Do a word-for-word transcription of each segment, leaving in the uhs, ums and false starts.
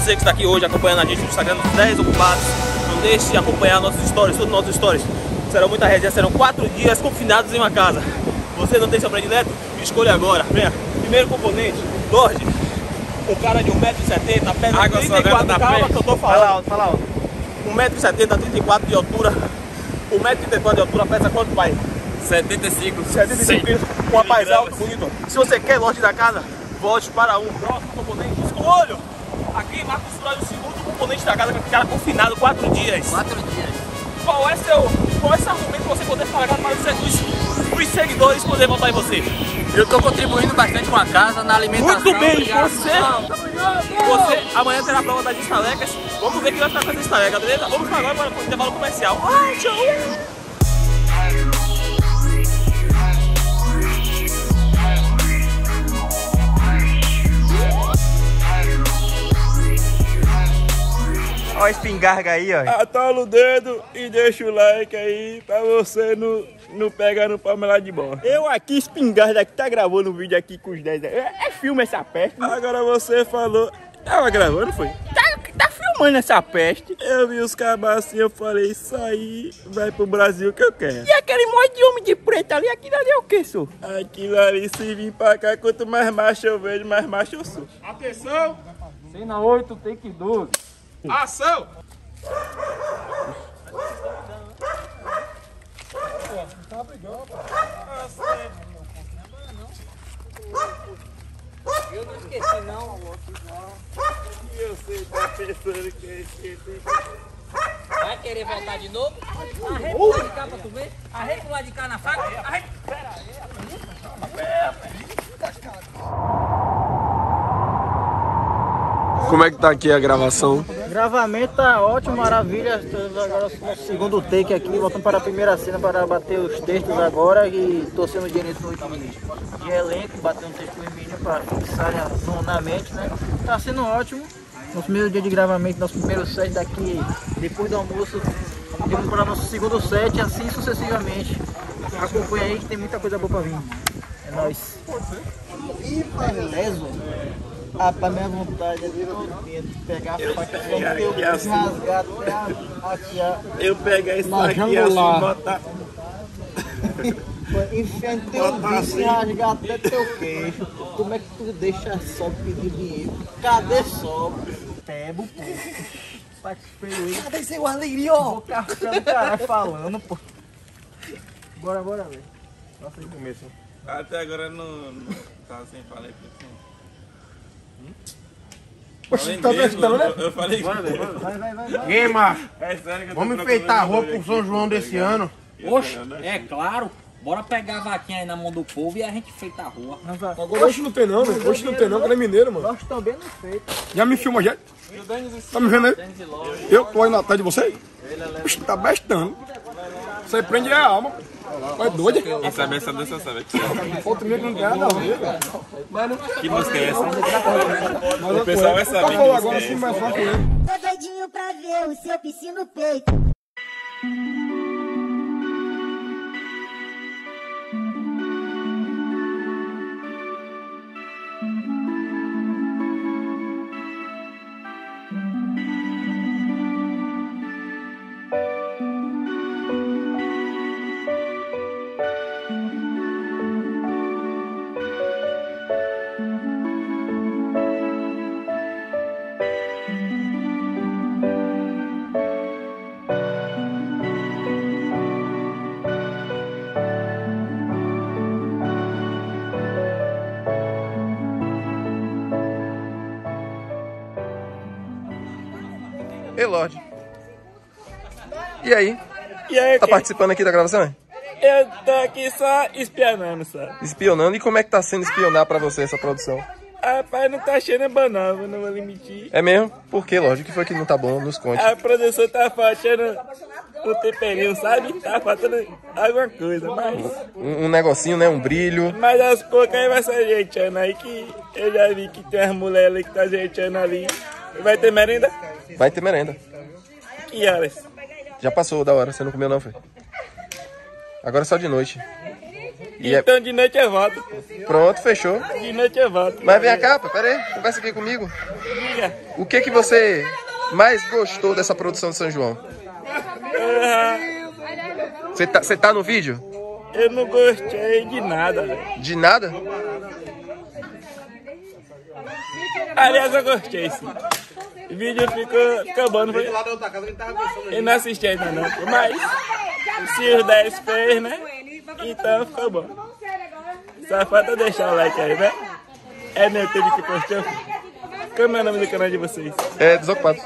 você que está aqui hoje acompanhando a gente no Instagram dos dez Ocupados. Não deixe de acompanhar nossos stories, todos os nossos stories. Serão muita resenha, serão quatro dias confinados em uma casa. Você não tem seu predileto? Escolha agora. Venha. Primeiro componente, Lorde. Um cara de um metro e setenta, pesa Água trinta e quatro, calma frente. que eu tô falando. Fala alto, fala alto. um metro e setenta, trinta e quatro de altura. um metro e trinta e quatro de altura, pesa quanto, pai? setenta e cinco. setenta e cinco quilos. Um rapaz alto, bonito. Se você quer Lorde da casa, volte para um. Próximo componente, escolho. Aqui, Marcos Freud, o segundo componente da casa, com aquele cara confinado quatro dias. Quatro dias. Qual é seu, qual é seu argumento para você poder falar para os, os, os seguidores poderem votar em você? Eu estou contribuindo bastante com a casa na alimentação. Muito bem, obrigado. você, você amanhã terá a prova das estalecas. Vamos ver quem vai ficar com essa estaleca, beleza? Vamos agora para o intervalo comercial. Ai, tchau! Olha a espingarda aí, ó. Atola o dedo e deixa o like aí pra você não, não pegar no palmelar de bola. Eu aqui, espingarda, que tá gravando o vídeo aqui com os dez. É, é filme essa peste. Agora você falou... Tava gravando, foi? Tá, tá filmando essa peste. Eu vi os cabas assim, eu falei, isso aí vai pro Brasil que eu quero. E aquele monte de homem de preto ali, aquilo ali é o que, senhor? Aquilo ali, se vir pra cá, quanto mais macho eu vejo, mais macho eu sou. Atenção! Cena oito, take doze. Ação! Eu não esqueci, não. Eu sei, tá pensando que eu esqueci. Vai querer voltar de novo? Arrega pro lado de cá pra tu ver. Arrega pro lado de cá na faca. Arrega. Como é que tá aqui a gravação? Gravamento tá ótimo, maravilha. Estamos agora no segundo take aqui, voltando para a primeira cena para bater os textos agora e torcendo o direito de, de elenco, bater um texto no mínimo para fixar na, na mente, né? Tá sendo ótimo. Nosso primeiro dia de gravamento, nosso primeiro set daqui, depois do almoço, vamos para o nosso segundo set, assim sucessivamente. Acompanha aí que tem muita coisa boa para vir. É nóis. E beleza. Ah, pra minha vontade é de pegar a faca e assim, rasgar aqui, ó. Eu pegar isso aqui e assim, botar... Enfiar teu bicho e rasgar até teu queixo. Como é que tu deixa só pedir dinheiro? Cadê só? Pebo, pô. Satisfeio. Cadê seu alegria, ó? Vou cascando o caralho falando, pô. Bora, bora, velho. Nossa, aí começo. Até agora não, não tava sem falar aqui assim. Poxa, tá prestando, né? Eu falei Vai, vai, vai, vai. Ei, macho, é sério que eu tô vamos procurando enfeitar a roupa aqui. pro São João desse ano. Oxe, é claro. Bora pegar a vaquinha aí na mão do povo e a gente feita a rua. Agora hoje não tem não, velho. Hoje não tem não, que ele é mineiro, mano. Nós também não feito. Já me filma, já? Tá me vendo aí? Eu tô aí na tarde de você? Oxe, tá bestando. Você prende a alma. Vai doido. Quem sabe essa dança sabe. Outro dia que não tem nada a ver, velho. Que música é essa? O pessoal vai saber que Tá bom, música agora é sim, essa. mais fácil ele. Tô doidinho pra ver o seu piscino no peito. Ei, Lorde. E aí? E aí, Tá quem? participando aqui da gravação? Eu tô aqui só espionando, sabe? Espionando. E como é que tá sendo espionar pra você essa produção? Rapaz, não tá cheio de banana, não vou limitar. É mesmo? Por que, Lorde? O que foi que não tá bom? Nos conte. A produção tá faltando um temperinho, sabe? Tá faltando alguma coisa, mas... Um, um negocinho, né? Um brilho. Mas aos poucos aí vai se ajeitando aí, que eu já vi que tem as mulheres ali que tá ajeitando ali. Vai ter merenda? Vai ter merenda. Que horas? Já passou da hora. Você não comeu não, foi? Agora é só de noite. E é- Então de noite eu volto. Pronto, fechou. De noite eu volto. Mas vem cá, pá, pera aí, conversa aqui comigo. O que que você mais gostou dessa produção de São João? Você tá, você tá no vídeo? Eu não gostei de nada, velho. De nada? Aliás, eu gostei, sim. O vídeo ficou acabando. Foi... Eu não assisti ainda não. Mas se os dez fez, né? Então ficou bom. Só falta deixar o like aí, né? É no YouTube que postou. Como é o nome do canal de vocês? É Desocupados.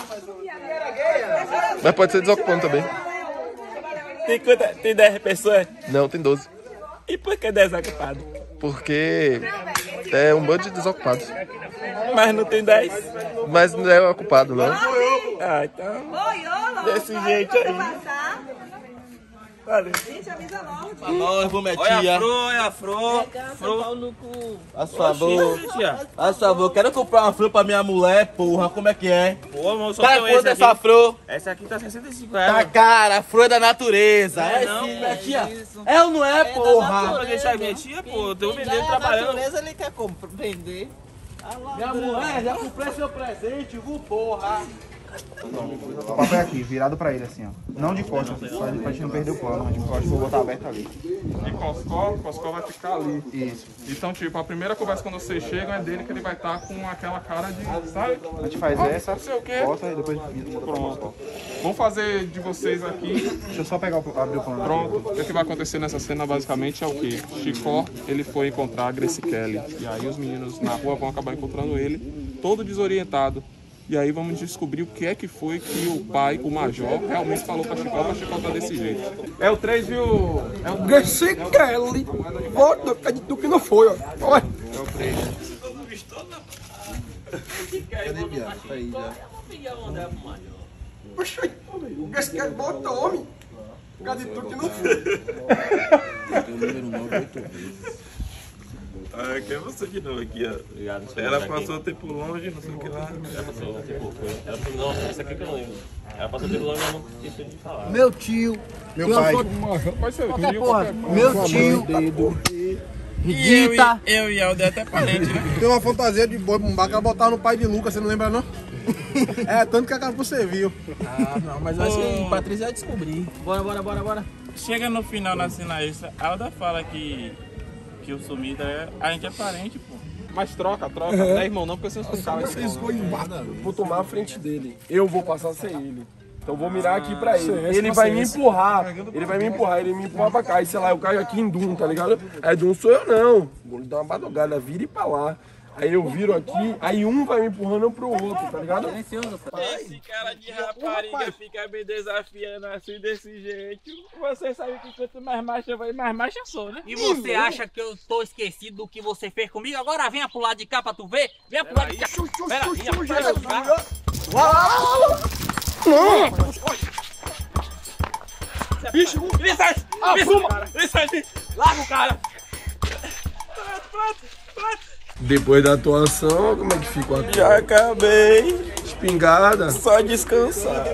Mas pode ser Desocupando também. Tem, quanta... Tem dez pessoas? Não, tem doze. E por que desocupado? Porque é um bando de desocupados. Mas não tem dez? Mas não é ocupado, não. Ah, então... Desse jeito aí. Valeu. Olha a Fro, olha a Fro. Fro. Faz favor. Faz favor, quero comprar uma flor pra minha mulher, porra. Como é que é? Pô, mano, só Tá tenho quanto esse essa aqui. flor? Essa aqui tá sessenta e cinco Tá reais. cara, a flor é da natureza. É É, não, sim, pô. minha tia. É ou não é, porra? Pra deixar minha tia, pô, eu tô vendendo, A trabalhando. natureza ele quer comprar, vender. Minha mulher, já comprei seu presente, viu, porra? O papel é aqui, virado pra ele assim, ó. Não de costas, só pra gente não perder o plano, mas de costas vou botar aberto ali. E Coscó, Coscó vai ficar ali. Isso. Então, tipo, a primeira conversa quando vocês chegam é dele que ele vai estar com aquela cara de, sabe? A gente faz Ah, essa, não sei o quê. bota e depois muda pra Coscó. Vamos fazer de vocês aqui. Deixa eu só pegar o, abrir o plano. Pronto. O que, é que vai acontecer nessa cena basicamente é o quê? Chicó, ele foi encontrar a Grace Kelly. E aí os meninos na rua vão acabar encontrando ele, todo desorientado. E aí vamos descobrir o que é que foi que o pai, o Major, realmente falou pra Chicó, pra Chicó tá desse jeito. É o três, viu? É o Grace Kelly. Volta, acredito que não foi, ó. Olha. É o três. Cadê, viado? Tá aí já. Poxa, o Grace Kelly bota homem. Acredito que não foi. Tem o número nove oito vezes. Ah, que é você de novo aqui, ó. Obrigado. Ela passou tempo longe, não sei o que lá. Ela passou tempo, foi. Ela falou, não, essa aqui que eu não lembro. Ela passou tempo longe, eu não esqueci de falar. Meu tio. Meu pai. Pode ser o Qualquer tio, porra. qualquer porra. Meu tio. Rita. Eu e Aldo é até parente, né? Tem uma fantasia de boi bumbá que ela botava no pai de Lucas, você não lembra não? É, tanto que a cara você viu. Ah, não, mas acho que Patrícia vai descobrir. Bora, bora, bora, bora. Chega no final na cena isso, a Alda fala que, que o sumido é. A gente é parente, pô. Mas troca, troca. Não é irmão não, porque vocês não ficam Mas eles vão embora. Vou tomar a frente dele. Eu vou passar sem ele. Então vou mirar aqui pra ele. Ele vai me empurrar. Ele vai me empurrar, ele me empurra pra cá. E sei lá, eu caio aqui em Dum, tá ligado? Aí Dum sou eu não. Vou lhe dar uma badogada, vira e pra lá. Aí eu viro aqui, aí um vai me empurrando pro outro, tá ligado? Esse cara de rapariga fica me desafiando assim desse jeito. Você sabe que quanto mais macho eu vou, mais macho eu sou, né? E você acha que eu tô esquecido do que você fez comigo? Agora venha pro lado de cá pra tu ver. Venha pro lado de cá. Pera aí, pera cá. Bicho, licença! Licença! Licença! Larga o cara! Pronto, pronto, pronto! Depois da atuação, como é que ficou a Já acabei. espingarda? Só descansar.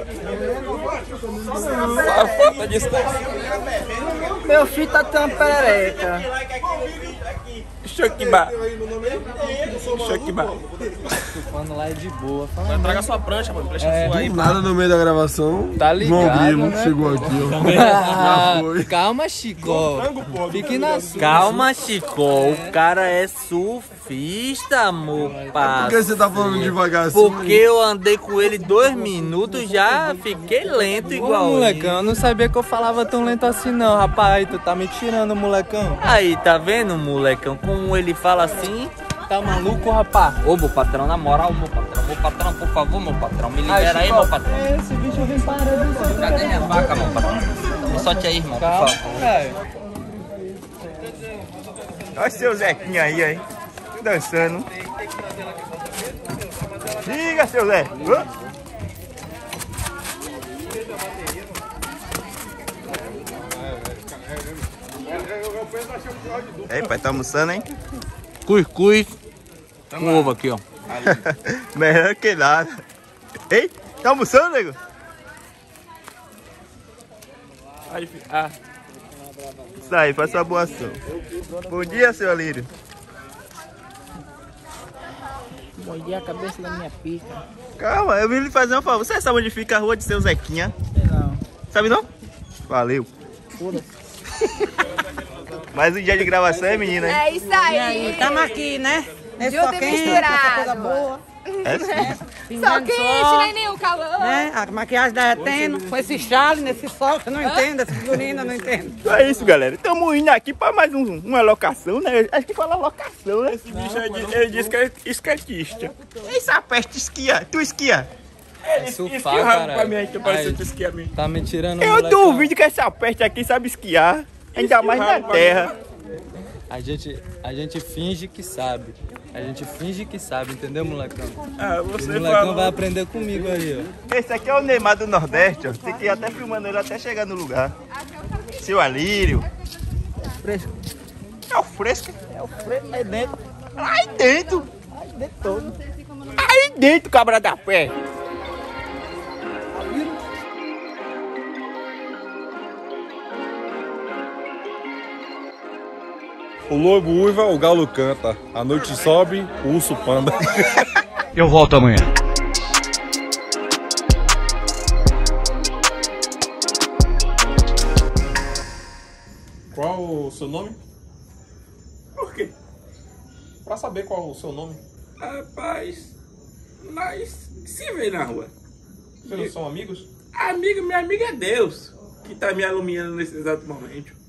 Só falta descansar. Meu filho tá tão perereca. Choquibá. Choquibá. Falando lá é de boa. Traga sua prancha, mano. Prancha sua aí. Nada no meio da gravação. Tá ligado, João Grilo né? chegou aqui, ó. Ah, foi. calma, Chico. Fique na sua. Calma, Chico. O cara é surfista, meu Por que parceiro. você tá falando devagar assim? Porque eu andei com ele dois minutos, já fiquei lento igual ele. Molecão, eu não sabia que eu falava tão lento assim não, rapaz. Tu tá me tirando, molecão. Aí, tá vendo, molecão? Como ele fala assim. Tá maluco, rapaz? Ô, meu patrão, na moral, meu patrão. Meu patrão, por favor, meu patrão. Me libera aí, meu patrão. Esse bicho vem parando. Cadê minha vaca, meu patrão? Me solte aí, irmão, por favor. velho. Olha seu Zequinha aí, aí. Dançando. Diga, seu Zé. Hã? Ei, pai, tá almoçando, hein? Cuscuz com ovo aqui, ó. Melhor que nada. Ei, tá almoçando, nego? Aí, ah. Isso aí, faz sua boa ação. Bom dia, seu Alírio. Mordi a cabeça da minha pica. Calma, eu vim lhe fazer um favor. Você sabe onde fica a rua de seu Zequinha? Não. Sabe não? Valeu. Foda-se. Mais um dia de gravação, é, menina? Hein? É isso aí. Estamos aqui, né? Nesse Junto só e quente, misturado. essa coisa boa. É sim. Só Pingando quente, sol, nem nenhum calor. né? A maquiagem derretendo, com esse chale nesse sol, que eu não entendo, essa figurina, eu não entendo. Então é isso, galera. Estamos indo aqui para mais um, uma locação, né? Acho que fala locação, né? Esse bicho ele disse que é skatista. Essa peste esquia. Tu esquia? É surfar, cara. Pra mim, aí, que parece que esquia mesmo. Tá me tirando. Eu molecão. duvido que essa peste aqui sabe esquiar. Ainda mais na terra. A gente, a gente finge que sabe. A gente finge que sabe, entendeu, molecão? Ah, você o molecão falou. vai aprender comigo aí, ó. Esse aqui é o Neymar do Nordeste, ó. Tem que ir até filmando ele até chegar no lugar. Seu Alírio. Fresco. É o fresco? É o fresco aí dentro. Aí dentro. Aí dentro todo. Aí dentro, cabra da pé. O lobo uiva, o galo canta. A noite sobe, o urso panda. Eu volto amanhã. Qual o seu nome? Por quê? Pra saber qual o seu nome. Rapaz, nós se vê na rua. Vocês são amigos? Amigo, minha amiga é Deus, que tá me iluminando nesse exato momento.